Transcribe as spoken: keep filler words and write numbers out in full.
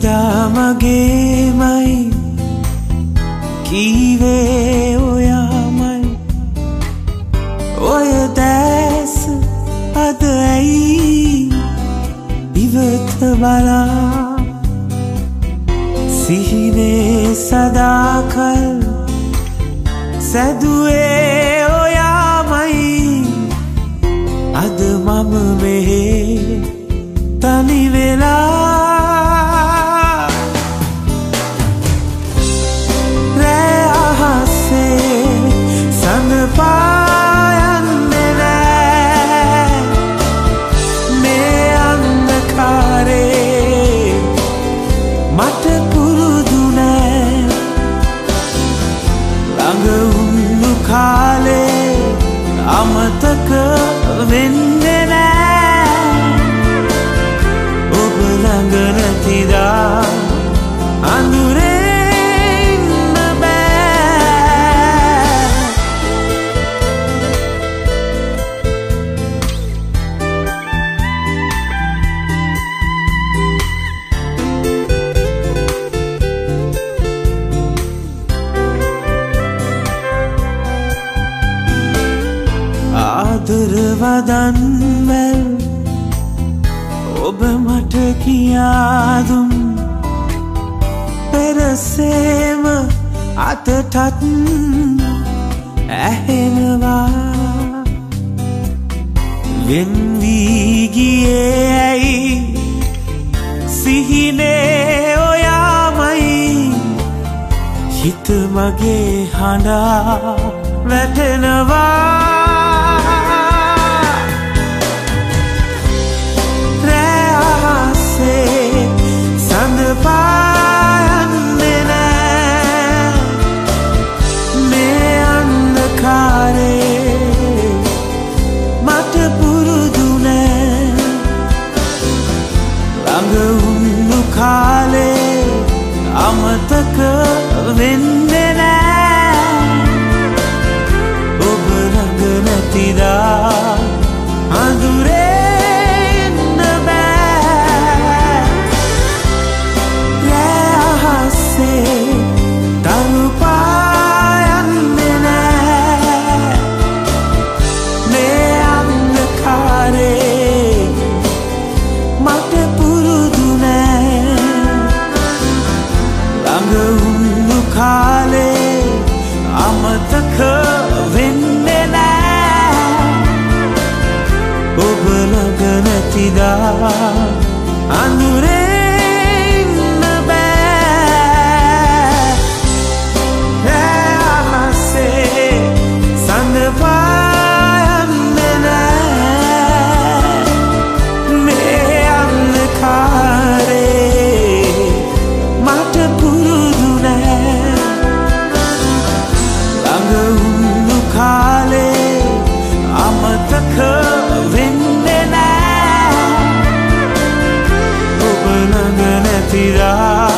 එදා මගේමයි කීවේ ඔයාමයි ඔය දැස අද ඇයි ඉවත බලා සිහිනේ සදාකල් සැදුවේ ඔයාමයි අද මම මෙහෙ තනි වෙලා රෑ අහසේ සඳ පායන්නේ නෑ මේ අන්ධකාරේ මට පුරුදු නෑ ළඟ වුණු කාලේ අමතක වෙන්නේ නෑ ඔබ ළඟ නැතිදා අඳුරේ ඉන්න බෑ ආදර වදන් වැල් ඔබ මට කියා දුන් පෙරසේම අතටත් ඇහෙනවා වෙන් වී ගියේ ඇයි සිහිනේ ඔයාමයි හිත මගේ හඬා වැටෙනවා සඳ පායන්නේ නෑ මේ අන්ධකාරේ මට පුරුදු නෑ ළඟ වුණු කාලේ අමතක වෙන්නේ නෑ ඔබ ළඟ නැතිදා අඳුරේ තනු පායන්නේ නෑ මේ අන්ධකාරේ මට පුරුදු නෑ ළඟ වුණු කාලේ අමතක වෙන්නේ නෑ ඔබ ළඟ නැතිදා අඳුරේ වෙන්නේ නෑ ඔබ ළඟ නැතිදා